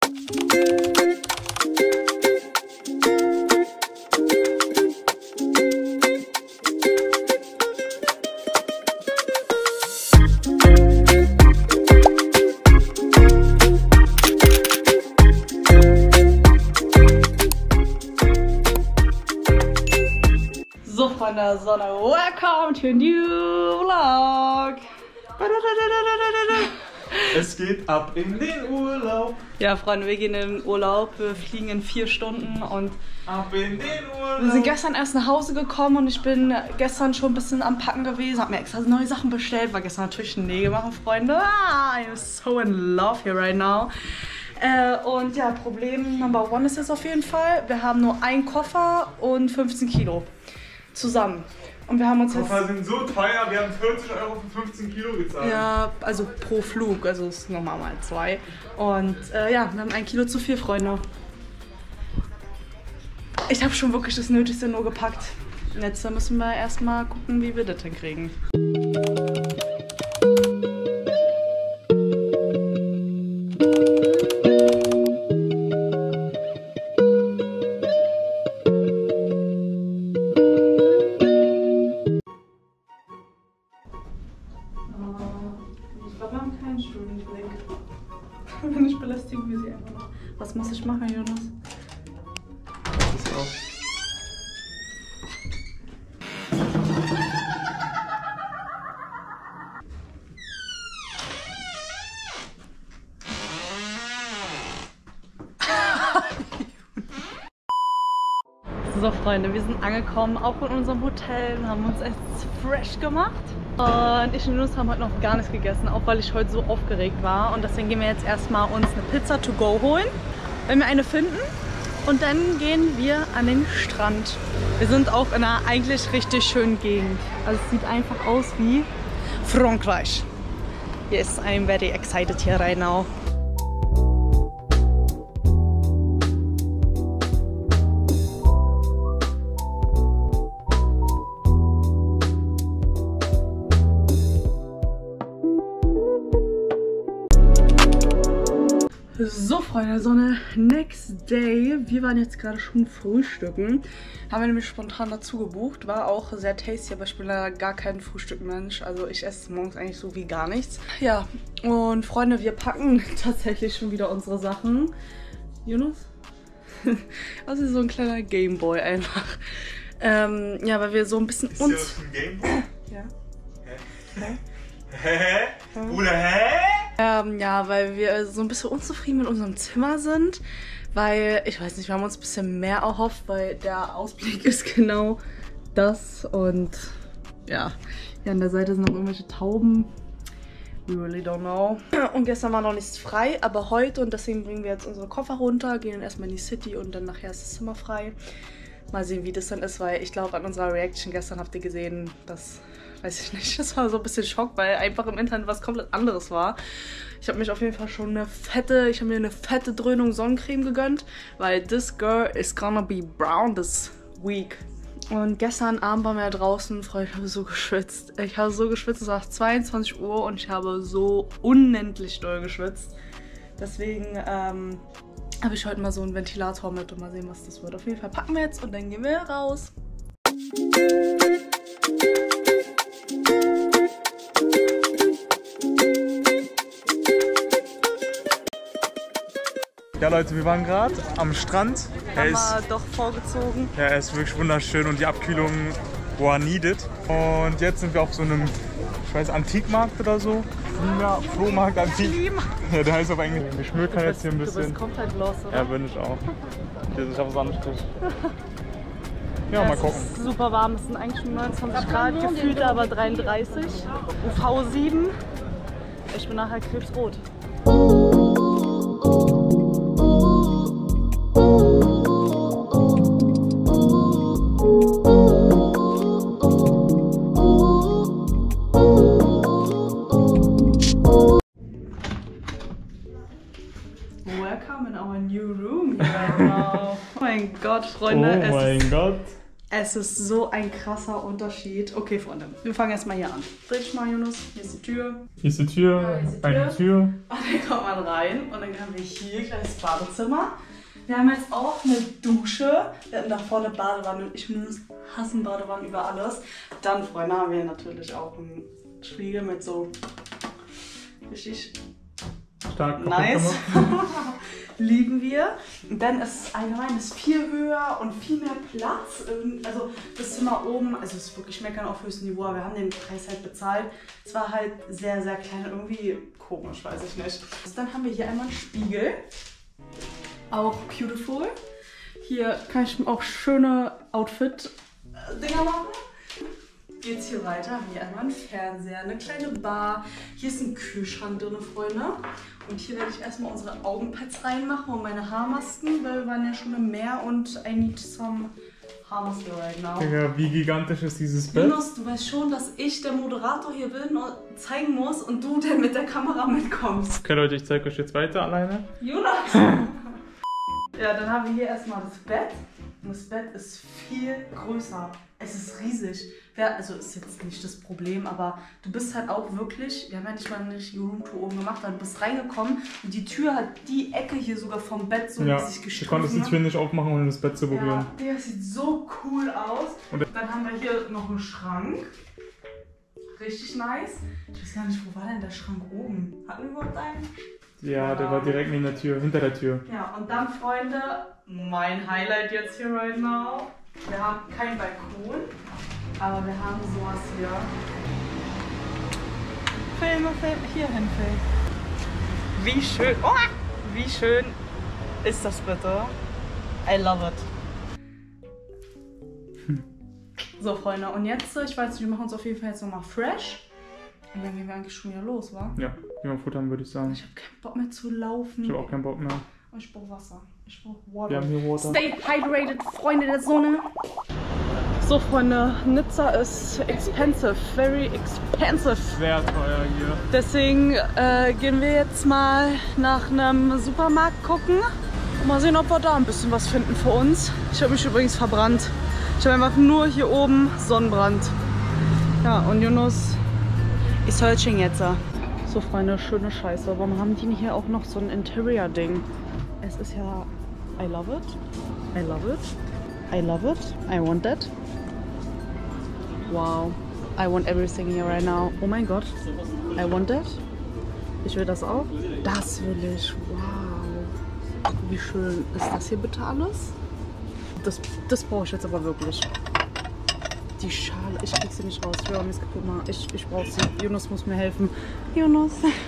So, von der Sonne, welcome to a new vlog. Es geht ab in den Urlaub. Ja, Freunde, wir gehen in den Urlaub. Wir fliegen in 4 Stunden und ab in den Urlaub. Wir sind gestern erst nach Hause gekommen und ich bin gestern schon ein bisschen am Packen gewesen. Hab mir extra neue Sachen bestellt, war gestern natürlich Nägel machen, Freunde. I'm so in love here right now. Und ja, Problem Number 1 ist es auf jeden Fall. Wir haben nur einen Koffer und 15 Kilo zusammen. Und wir haben uns jetzt... Koffer sind so teuer, wir haben 40 € für 15 Kilo gezahlt. Ja, also pro Flug, also ist nochmal mal 2. Und ja, wir haben 1 Kilo zu viel, Freunde. Ich habe schon wirklich das Nötigste nur gepackt. Jetzt müssen wir erstmal gucken, wie wir das hinkriegen. Ich glaube, wir haben keinen schönen Blick. Wenn ich belästigen wir sie einfach noch. Was muss ich machen, Jonas? Das ist auch. So, Freunde, wir sind angekommen, auch in unserem Hotel, haben uns echt fresh gemacht. Und ich und Jonas haben heute noch gar nichts gegessen, auch weil ich heute so aufgeregt war. Und deswegen gehen wir jetzt erstmal uns eine Pizza to go holen, wenn wir eine finden. Und dann gehen wir an den Strand. Wir sind auch in einer eigentlich richtig schönen Gegend. Also es sieht einfach aus wie Frankreich. Yes, I'm very excited here right now. So, Freunde der Sonne, next day. Wir waren jetzt gerade schon frühstücken. Haben wir nämlich spontan dazu gebucht. War auch sehr tasty, aber ich bin da gar kein Frühstückmensch. Also ich esse morgens eigentlich so wie gar nichts. Ja, und Freunde, wir packen tatsächlich schon wieder unsere Sachen. Jonas? Also so ein kleiner Gameboy einfach. Ja, weil wir so ein bisschen Ist uns... das ein Gameboy? Ja. Hä? Hä? Bruder, hä? Ja, weil wir so ein bisschen unzufrieden mit unserem Zimmer sind, weil, ich weiß nicht, wir haben uns ein bisschen mehr erhofft, weil der Ausblick ist genau das und ja, hier an der Seite sind noch irgendwelche Tauben. We really don't know. Und gestern war noch nichts frei, aber heute, und deswegen bringen wir jetzt unsere Koffer runter, gehen dann erstmal in die City und dann nachher ist das Zimmer frei. Mal sehen, wie das dann ist, weil ich glaube, an unserer Reaction gestern habt ihr gesehen, dass... Weiß ich nicht, das war so ein bisschen Schock, weil einfach im Internet was komplett anderes war. Ich habe mich auf jeden Fall schon ich habe mir eine fette Dröhnung Sonnencreme gegönnt, weil this girl is gonna be brown this week. Und gestern Abend waren wir draußen, Freunde, ich habe so geschwitzt. Ich habe so geschwitzt, es war 22 Uhr und ich habe so unendlich doll geschwitzt. Deswegen habe ich heute mal so einen Ventilator mit und mal sehen, was das wird. Auf jeden Fall packen wir jetzt und dann gehen wir raus. Ja Leute, wir waren gerade am Strand. Haben wir doch vorgezogen. Ja, er ist wirklich wunderschön und die Abkühlung war needed. Und jetzt sind wir auf so einem, ich weiß, Antikmarkt oder so. Ja, Flohmarkt, Antik. Ja, der heißt auf Englisch. Wir schmökern jetzt hier ein bisschen. Du bist komplett los, oder? Ja, bin ich auch. Ich habe Sandstrich. Ja, mal gucken. Es ist super warm, es sind eigentlich schon 29 Grad, gefühlt aber 33. UV 7. Ich bin nachher krebsrot. Welcome in our new room right now. Oh mein Gott, Freunde. Oh mein Gott. Es ist so ein krasser Unterschied. Okay, Freunde, wir fangen erstmal hier an. Dreh dich mal, Jonas. Hier ist die Tür. Hier ist die Tür, Ja, hier ist die eine Tür. Und dann kommt man rein und dann haben wir hier ein kleines Badezimmer. Wir haben jetzt auch eine Dusche. Wir hatten da vorne eine Badewanne und ich hasse Badewannen über alles. Dann, Freunde, haben wir natürlich auch einen Spiegel mit so richtig Stark nice. Lieben wir. Und dann ist es allgemein viel höher und viel mehr Platz. Also das Zimmer oben, also es ist wirklich meckern auf höchstem Niveau, aber wir haben den Preis halt bezahlt. Es war halt sehr, sehr klein, irgendwie komisch, weiß ich nicht. Dann haben wir hier einmal einen Spiegel. Auch beautiful. Hier kann ich auch schöne Outfit-Dinger machen. Geht's hier weiter, hier einmal ein Fernseher, eine kleine Bar. Hier ist ein Kühlschrank drin, Freunde. Und hier werde ich erstmal unsere Augenpads reinmachen und meine Haarmasken, weil wir waren ja schon im Meer und I need some Haarmaske right now. Ja, wie gigantisch ist dieses Bett? Jonas, du weißt schon, dass ich der Moderator hier bin und zeigen muss und du, der mit der Kamera mitkommst. Okay Leute, ich zeige euch jetzt weiter alleine. Jonas! Ja, dann haben wir hier erstmal das Bett. Und das Bett ist viel größer. Es ist riesig. Ja, also ist jetzt nicht das Problem, aber du bist halt auch wirklich, wir haben ja nicht mal eine richtige Roomtour oben gemacht, aber du bist reingekommen und die Tür hat die Ecke hier sogar vom Bett so Ja, sich gestriffen. ich konnte die Tür nicht aufmachen, ohne das Bett zu berühren. Ja, der sieht so cool aus. Und dann haben wir hier noch einen Schrank. Richtig nice. Ich weiß gar nicht, wo war denn der Schrank oben? Hatten wir überhaupt einen? Ja, der war direkt neben der Tür, hinter der Tür. Ja, und dann, Freunde, mein Highlight jetzt hier right now. Wir haben keinen Balkon, aber wir haben sowas hier. Filme, hier hin, Film. Wie schön, oh, wie schön ist das bitte? I love it. So, Freunde, und jetzt, ich weiß nicht, wir machen uns auf jeden Fall jetzt nochmal fresh. Und dann gehen wir eigentlich schon wieder los, wa? Ja, gehen wir futtern, würde ich sagen. Ich habe keinen Bock mehr zu laufen. Ich habe auch keinen Bock mehr. Und ich brauche Wasser. Ich brauche Water. Wir haben hier Water. Stay hydrated, Freunde der Sonne. So, Freunde, Nizza ist expensive, very expensive. Sehr teuer hier. Deswegen gehen wir jetzt mal nach einem Supermarkt gucken. Und mal sehen, ob wir da ein bisschen was finden für uns. Ich habe mich übrigens verbrannt. Ich habe einfach nur hier oben Sonnenbrand. Ja, und Jonas ist searching jetzt. So, Freunde, schöne Scheiße. Warum haben die hier auch noch so ein Interior-Ding? Es ist ja... I love it. I love it. I love it. I want that. Wow. I want everything here right now. Oh mein Gott. I want that. Ich will das auch. Das will ich. Wow. Wie schön ist das hier bitte alles? Das brauche ich jetzt aber wirklich. Die Schale, ich krieg sie nicht raus. Ich will auch nichts kaputt machen. Ich brauche sie. Jonas muss mir helfen. Jonas.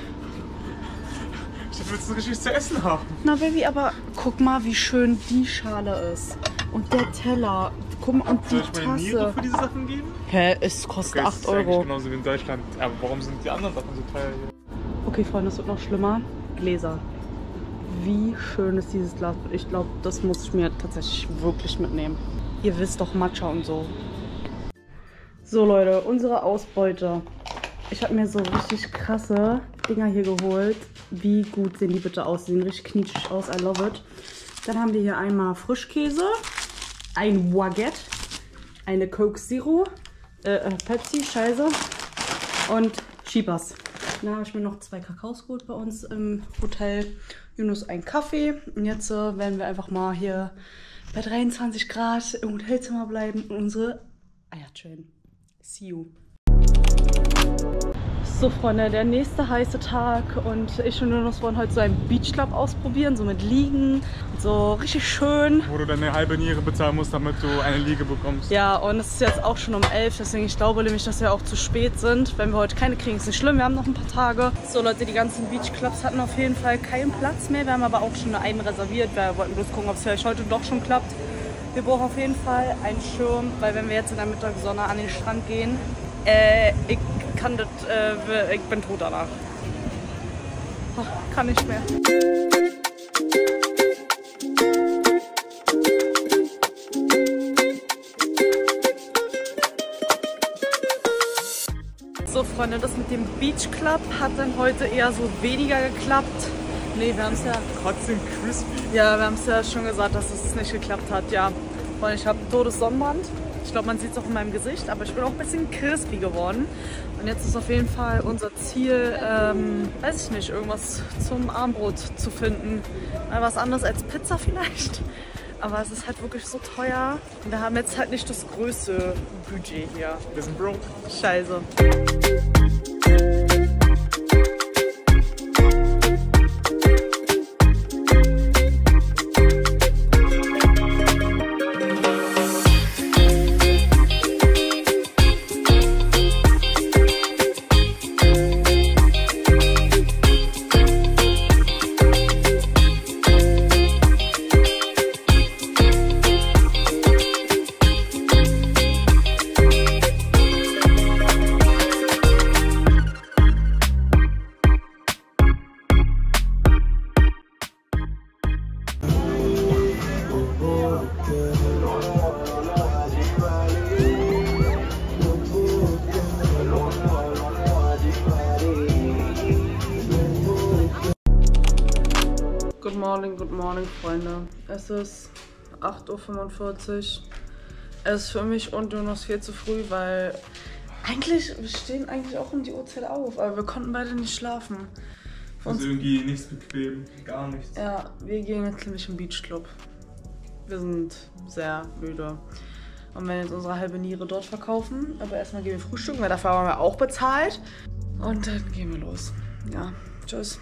Ich will es richtig zu essen haben. Na Baby, aber guck mal, wie schön die Schale ist. Und der Teller. Guck mal, und die Soll ich meine Niere Tasse. für diese Sachen geben? Hä, es kostet Okay, 8 das ist eigentlich Euro. genauso wie in Deutschland. Aber warum sind die anderen Sachen so teuer hier? Okay, Freunde, es wird noch schlimmer. Gläser. Wie schön ist dieses Glas? Ich glaube, das muss ich mir tatsächlich wirklich mitnehmen. Ihr wisst doch Matcha und so. So Leute, unsere Ausbeute. Ich habe mir so richtig krasse Dinger hier geholt. Wie gut sehen die bitte aus? Die sehen richtig knitschig aus. I love it. Dann haben wir hier einmal Frischkäse, ein Baguette, eine Coke Zero, Pepsi, Scheiße und Cheapers. Dann habe ich mir noch 2 Kakaos geholt bei uns im Hotel. Jonas ein Kaffee. Und jetzt werden wir einfach mal hier bei 23 Grad im Hotelzimmer bleiben und unsere Eier chillen. See you. So Freunde, der nächste heiße Tag und ich und Jonas wollen heute so einen Beachclub ausprobieren, so mit Liegen, so richtig schön. Wo du deine halbe Niere bezahlen musst, damit du eine Liege bekommst. Ja, und es ist jetzt auch schon um 11, deswegen ich glaube nämlich, dass wir auch zu spät sind. Wenn wir heute keine kriegen, ist nicht schlimm, wir haben noch ein paar Tage. So Leute, die ganzen Beachclubs hatten auf jeden Fall keinen Platz mehr. Wir haben aber auch schon einen reserviert, wir wollten bloß gucken, ob es vielleicht heute doch schon klappt. Wir brauchen auf jeden Fall einen Schirm, weil wenn wir jetzt in der Mittagssonne an den Strand gehen, ich bin tot danach. Ach, kann nicht mehr. So Freunde, das mit dem Beach Club hat dann heute eher so weniger geklappt. Nee, wir haben es ja... Trotzdem crispy. Ja, wir haben es ja schon gesagt, dass es nicht geklappt hat, ja. Und ich habe totes Sonnenbrand. Ich glaube, man sieht es auch in meinem Gesicht, aber ich bin auch ein bisschen crispy geworden. Und jetzt ist auf jeden Fall unser Ziel, weiß ich nicht, irgendwas zum Abendbrot zu finden. Mal was anderes als Pizza vielleicht. Aber es ist halt wirklich so teuer. Und wir haben jetzt halt nicht das größte Budget hier. Wir sind broke. Scheiße. Good morning, Freunde. Es ist 8:45 Uhr. Es ist für mich und Jonas viel zu früh, weil wir stehen eigentlich auch um die Uhrzeit auf, aber wir konnten beide nicht schlafen. Also irgendwie nichts bequem, gar nichts. Ja, wir gehen jetzt nämlich im Beachclub. Wir sind sehr müde und werden jetzt unsere halbe Niere dort verkaufen. Aber erstmal gehen wir frühstücken, weil dafür haben wir auch bezahlt. Und dann gehen wir los. Ja, tschüss.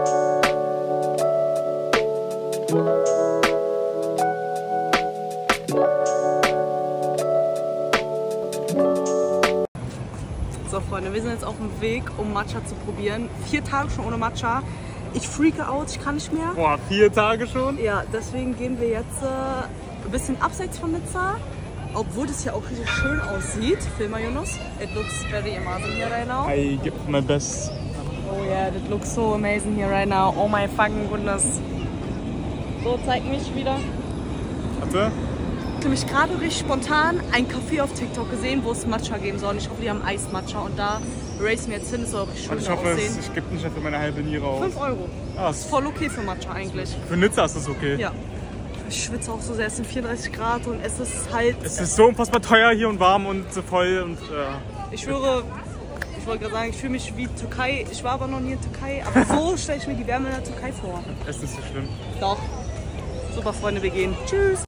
So Freunde, wir sind jetzt auf dem Weg, um Matcha zu probieren. 4 Tage schon ohne Matcha. Ich freake out, ich kann nicht mehr. Boah, 4 Tage schon? Ja, deswegen gehen wir jetzt ein bisschen abseits von Nizza. Obwohl das hier auch richtig schön aussieht. Film mal, Jonas. It looks very amazing here right now. I give my best. Oh yeah, that looks so amazing here right now. Oh my fucking goodness. So, zeig mich wieder. Warte. Ich habe nämlich gerade richtig spontan ein Café auf TikTok gesehen, wo es Matcha geben soll. Ich hoffe, die haben Eis-Matcha und da racen wir jetzt hin. Das soll auch schön Und ich hoffe, aussehen. ich gebe nicht für meine halbe Niere aus. 5 Euro. Ah, Das ist voll okay für Matcha eigentlich. Für Nizza ist das okay. Ja. Ich schwitze auch so sehr. Es sind 34 Grad und es ist halt... Es ist so unfassbar teuer hier und warm und so voll und Ich schwöre, ich wollte gerade sagen, ich fühle mich wie Türkei. Ich war aber noch nie in Türkei, aber so stelle ich mir die Wärme in der Türkei vor. es ist so schlimm. Doch. Super, Freunde, wir gehen. Tschüss.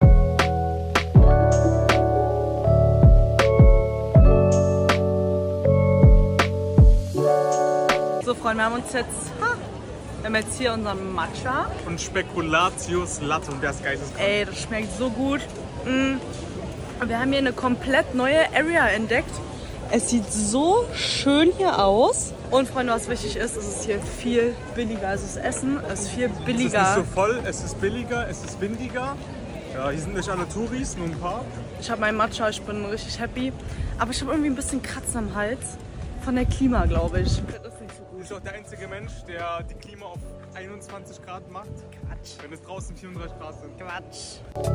So, Freunde, wir haben jetzt hier unseren Matcha. Und Spekulatius Latte und der ist geisteskrank. Ey, das schmeckt so gut. Wir haben hier eine komplett neue Area entdeckt. Es sieht so schön hier aus. Und Freunde, was wichtig ist, es ist hier viel billiger. Also das Essen ist viel billiger. Es ist nicht so voll, es ist billiger, es ist windiger. Ja, hier sind nicht alle Touris, nur ein paar. Ich habe meinen Matcha, ich bin richtig happy. Aber ich habe irgendwie ein bisschen Kratzen am Hals. Von der Klima, glaube ich. Das ist nicht so Du gut. bist auch der einzige Mensch, der die Klima auf 21 Grad macht. Quatsch. Wenn es draußen 34 Grad sind. Quatsch.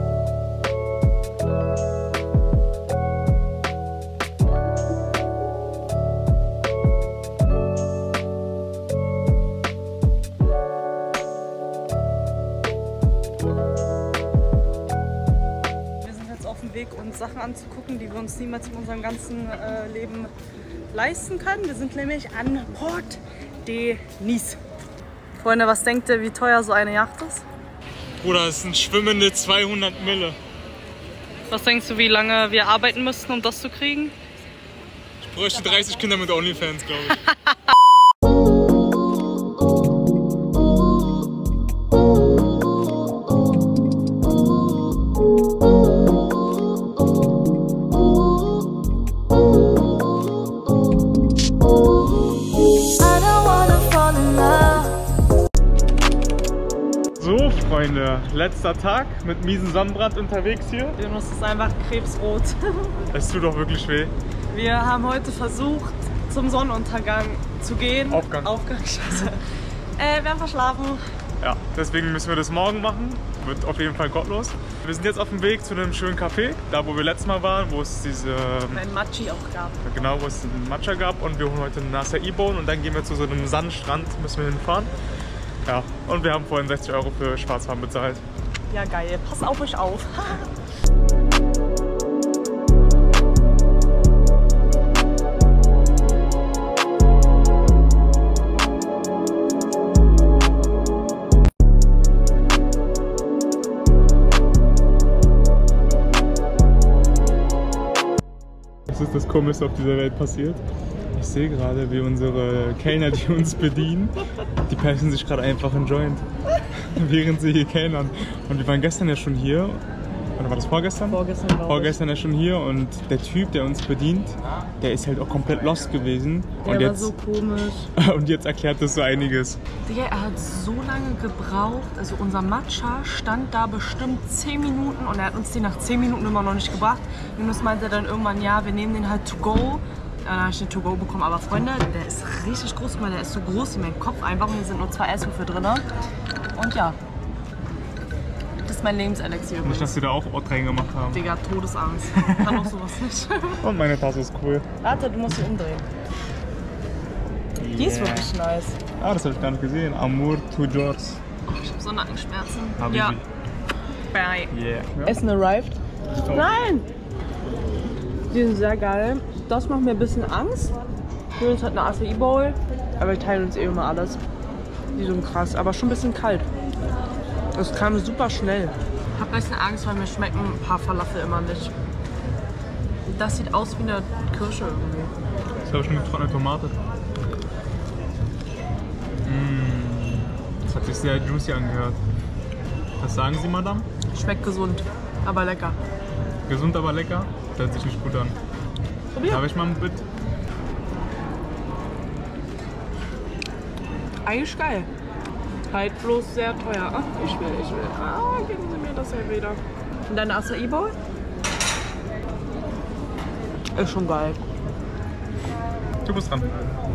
Wir sind jetzt auf dem Weg, uns Sachen anzugucken, die wir uns niemals in unserem ganzen Leben leisten können. Wir sind nämlich an Port de Nice. Freunde, was denkt ihr, wie teuer so eine Yacht ist? Bruder, es sind schwimmende 200 Mille. Was denkst du, wie lange wir arbeiten müssten, um das zu kriegen? Ich bräuchte 30 Kinder mit OnlyFans, glaube ich. So, Freunde, letzter Tag mit miesen Sonnenbrand unterwegs hier. Jonas ist einfach krebsrot. Es tut doch wirklich weh. Wir haben heute versucht, zum Sonnenuntergang zu gehen. Aufgang. Scheiße. Wir haben verschlafen. Ja, deswegen müssen wir das morgen machen. Wird auf jeden Fall gottlos. Wir sind jetzt auf dem Weg zu einem schönen Café, da wo wir letztes Mal waren, wo es diese... Ein Machi auch gab. Genau, wo es einen Matcha gab und wir holen heute einen Acai-Bohnen und dann gehen wir zu so einem Sandstrand, müssen wir hinfahren. Ja, und wir haben vorhin 60 Euro für Schwarzfahren bezahlt. Ja, geil. Pass auf euch auf. ist das Komischste auf dieser Welt passiert. Ich sehe gerade, wie unsere Kellner, die uns bedienen, die pressen sich gerade einfach einen Joint, während sie hier kellnern. Und wir waren gestern ja schon hier. Oder war das vorgestern? Vorgestern ja schon hier und der Typ, der uns bedient, der ist halt auch komplett lost gewesen. Der und war jetzt, so komisch. Und jetzt erklärt das so einiges. Digga, er hat so lange gebraucht. Also unser Matcha stand da bestimmt 10 Minuten und er hat uns den nach 10 Minuten immer noch nicht gebracht. Yunus meinte dann irgendwann, ja, wir nehmen den halt to go. Dann habe ich den to go bekommen. Aber Freunde, der ist richtig groß. Guck mal, der ist so groß wie mein Kopf einfach. Und hier sind nur 2 Eiswürfel drin. Und ja. Das ist mein Lebenselixier. Nicht, dass sie da auch Ort reingemacht haben. Digga, Todesangst. Kann auch sowas nicht. Und meine Tasse ist cool. Warte, du musst sie umdrehen. Die ist wirklich nice. Ah, das habe ich gar nicht gesehen. Amour toujours. Oh, ich habe so Nackenschmerzen. Habibi. Ja. Bye. Yeah. Ja. Essen arrived. Nein! Die sind sehr geil. Das macht mir ein bisschen Angst. Julius hat eine Acai Bowl, aber wir teilen uns eh immer alles. Die sind krass, aber schon ein bisschen kalt. Das kam super schnell. Ich habe ein bisschen Angst, weil mir schmecken ein paar Falafel immer nicht. Das sieht aus wie eine Kirsche irgendwie. Das habe ich schon getrocknete Tomate. Das hat sich sehr juicy angehört. Was sagen Sie, Madame? Schmeckt gesund, aber lecker. Gesund, aber lecker? Das hört sich nicht gut an. Probier. Darf ich mal ein Bit? Eigentlich geil. Halt bloß sehr teuer. Ach, ich will. Ah, geben Sie mir das ja wieder. Und deine Acai Bowl? Ist schon geil. Du bist dran.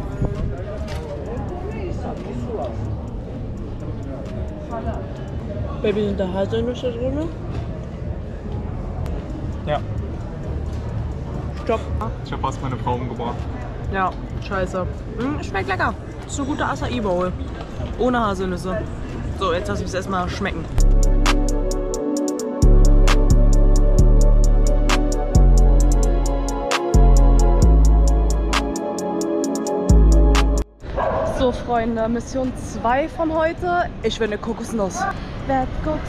Baby, sind da Haselnüsse drin? Ja. Stopp. Ich habe fast meine Frau umgebracht. Ja, scheiße. Schmeckt lecker. Ist eine gute Acai Bowl. Ohne Haselnüsse. So, jetzt lass ich es erstmal schmecken. So, Freunde, Mission 2 von heute. Ich will eine Kokosnuss. Wird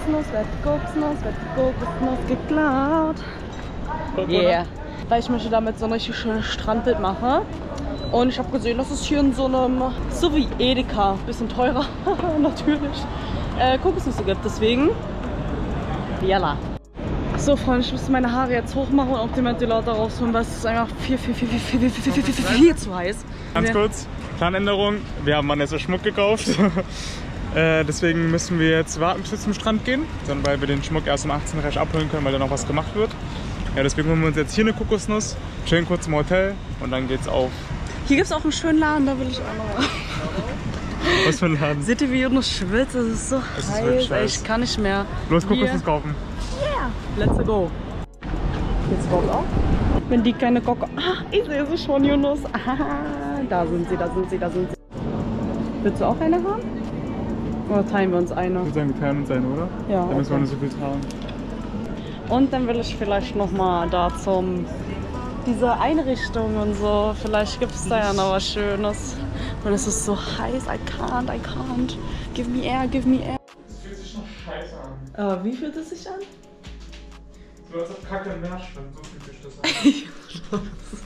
Kokosnuss geklaut. Yeah. Weil ich möchte damit so ein richtig schönes Strandbild machen. Und ich habe gesehen, dass es hier in so einem, so wie Edeka, bisschen teurer natürlich, Kokosnüsse gibt. Deswegen, yalla. So, Freunde, ich muss meine Haare jetzt hochmachen und auch den Ventilator rausholen, weil es ist einfach viel zu heiß. Ganz kurz, Planänderung. Wir haben Vanessa Schmuck gekauft. Deswegen müssen wir jetzt warten, bis wir zum Strand gehen. Dann, weil wir den Schmuck erst um 18 Uhr abholen können, weil da noch was gemacht wird. Ja, deswegen holen wir uns jetzt hier eine Kokosnuss, chillen kurz im Hotel und dann geht's auf. Hier gibt es auch einen schönen Laden, da will ich auch noch. Was für ein Laden? Seht ihr, wie Jonas schwitzt? Es ist so heiß, ey, ich kann nicht mehr. Los, Kokosnuss kaufen. Yeah, let's go. Jetzt kommt auch. Wenn die keine Kokos... Ah, ich sehe sie schon, Jonas. Ah, da sind sie. Willst du auch eine haben? Oder teilen wir uns eine? Ich würde sagen, wir teilen uns eine, oder? Ja, Dann müssen wir nicht so viel tragen. Und dann will ich vielleicht noch mal da diese Einrichtung und so. Vielleicht gibt es da ja noch was Schönes. Und es ist so heiß. I can't. Give me air. Das fühlt sich noch scheiße an. Wie fühlt es sich an? So als ob Kacke im Meer schwimmt. So fühlt sich das an.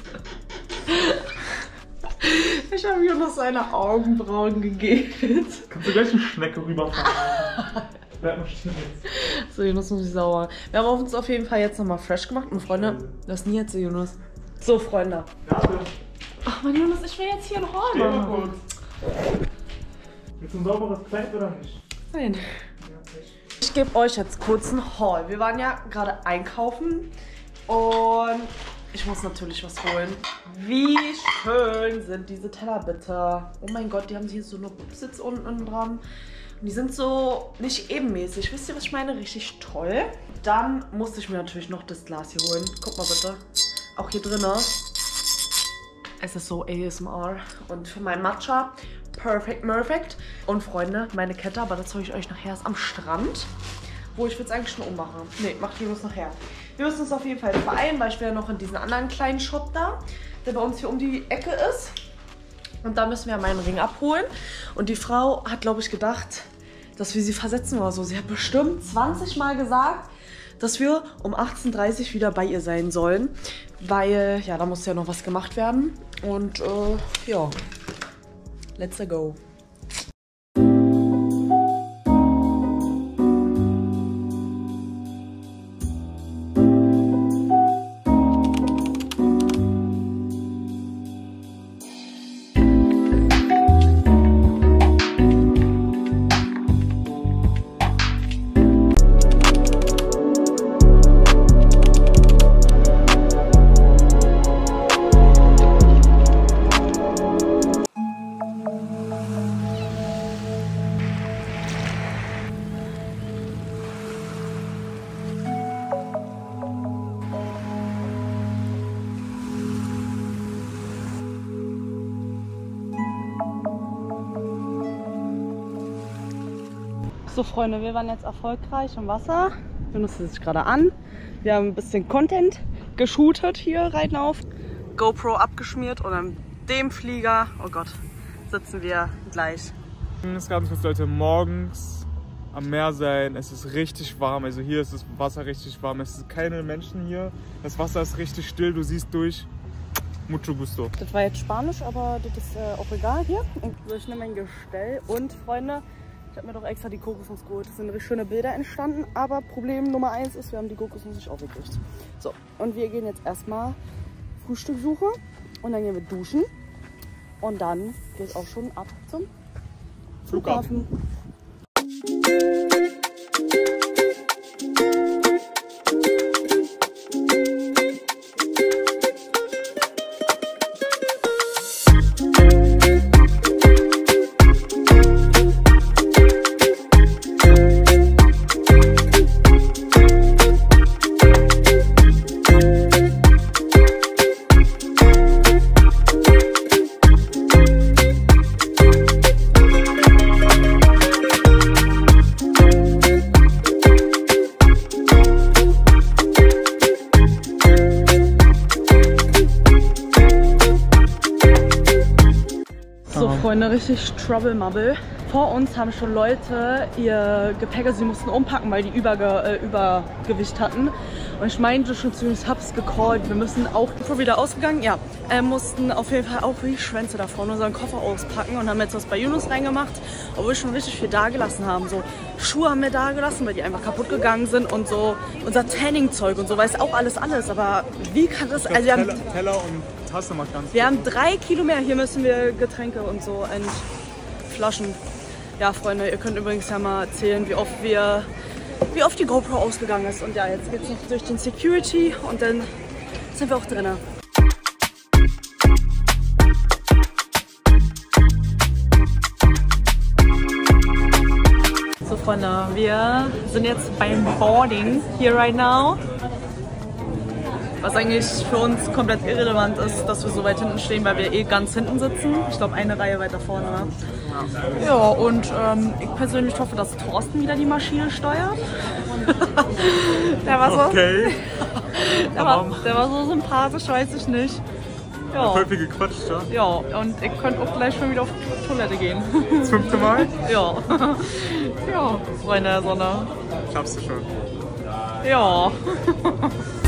Ich habe Jonas seine Augenbrauen gegeben. Kannst du gleich eine Schnecke rüberfahren? Bleib mal stehen jetzt. So, Jonas muss ich sauer. Wir haben uns auf jeden Fall jetzt nochmal fresh gemacht. Und Freunde, das nie jetzt, Jonas. So, Freunde. Ach Mann, Jonas, ich will jetzt hier ein Horn Steh mal machen. kurz. Willst du ein sauberes Kleid oder nicht? Nein. Ich gebe euch jetzt kurz einen Haul. Wir waren ja gerade einkaufen und ich muss natürlich was holen. Wie schön sind diese Teller bitte. Oh mein Gott, die haben hier so eine Sitz unten dran. Und die sind so nicht ebenmäßig. Wisst ihr, was ich meine? Richtig toll. Dann musste ich mir natürlich noch das Glas hier holen. Guck mal bitte. Auch hier drin. Es ist so ASMR. Und für mein Matcha, perfekt. Und Freunde, meine Kette, aber das zeige ich euch nachher, ist am Strand. Wo ich würde es eigentlich schon ummachen. Ne, macht Jonas nachher. Wir müssen uns auf jeden Fall beeilen, weil ich will ja noch in diesen anderen kleinen Shop da, der bei uns hier um die Ecke ist. Und da müssen wir meinen Ring abholen. Und die Frau hat, glaube ich, gedacht, dass wir sie versetzen oder so. Sie hat bestimmt 20 Mal gesagt, dass wir um 18:30 Uhr wieder bei ihr sein sollen, weil, ja, da muss ja noch was gemacht werden. Und, ja, let's go. So Freunde, wir waren jetzt erfolgreich im Wasser. Wir nutzen es gerade an. Wir haben ein bisschen Content geshootet hier rein auf. GoPro abgeschmiert und in dem Flieger, oh Gott, sitzen wir gleich. Es ist ganz kurz, Leute, morgens am Meer sein, es ist richtig warm. Also hier ist das Wasser richtig warm. Es sind keine Menschen hier. Das Wasser ist richtig still, du siehst durch. Mucho gusto. Das war jetzt Spanisch, aber das ist auch egal hier. So, ich nehme mein Gestell und Freunde, ich habe mir doch extra die Kokosnuss geholt. Es sind richtig schöne Bilder entstanden, aber Problem Nummer 1 ist, wir haben die Kokosnuss nicht aufgekriegt. So, und wir gehen jetzt erstmal Frühstück suchen und dann gehen wir duschen und dann geht es auch schon ab zum Flughafen. Freunde, richtig Trouble-Mubble. Vor uns haben schon Leute ihr Gepäck, also sie mussten umpacken, weil die Übergewicht hatten. Und ich meinte schon zu uns, ich hab's gecallt, wir müssen auch, bevor wir wieder ausgegangen, ja, mussten auf jeden Fall auch wie Schwänze davor unseren Koffer auspacken und haben jetzt was bei Yunus reingemacht, obwohl wir schon richtig viel da gelassen haben. So Schuhe haben wir da gelassen, weil die einfach kaputt gegangen sind und so unser Tanning-Zeug und so, weiß auch alles, aber wie kann das, also wir haben Teller und Tasse mal ganz. Wir haben 3 Kilo mehr, hier müssen wir Getränke und so entflaschen. Ja, Freunde, ihr könnt übrigens ja mal erzählen, wie oft die GoPro ausgegangen ist. Und ja, jetzt geht's noch durch den Security und dann sind wir auch drin. So Freunde, wir sind jetzt beim Boarding hier right now. Was eigentlich für uns komplett irrelevant ist, dass wir so weit hinten stehen, weil wir eh ganz hinten sitzen. Ich glaube, eine Reihe weiter vorne. Ja, und ich persönlich hoffe, dass Thorsten wieder die Maschine steuert. Der war so, okay. der war so sympathisch, weiß ich nicht. Ja. Voll viel gequatscht, ja? Ja, und ich könnte auch gleich schon wieder auf die Toilette gehen. Das 5. Mal? Ja. Ja, Freunde der Sonne. Schaffst du schon. Ja.